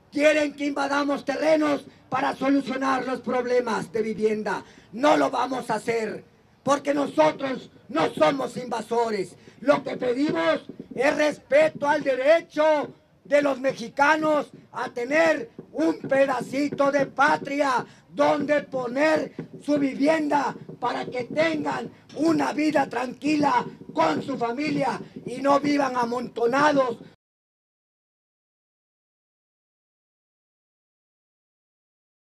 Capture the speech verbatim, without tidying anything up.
quieren que invadamos terrenos para solucionar los problemas de vivienda. No lo vamos a hacer, porque nosotros no somos invasores. Lo que pedimos es respeto al derecho de los mexicanos a tener un pedacito de patria donde poner su vivienda para que tengan una vida tranquila con su familia y no vivan amontonados